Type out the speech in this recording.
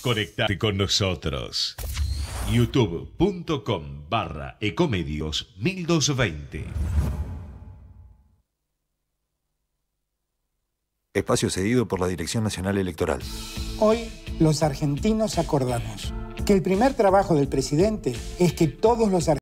Conectate con nosotros. youtube.com/ecomedios 1220. Espacio cedido por la Dirección Nacional Electoral. Hoy, los argentinos acordamos que el primer trabajo del presidente es que todos los argentinos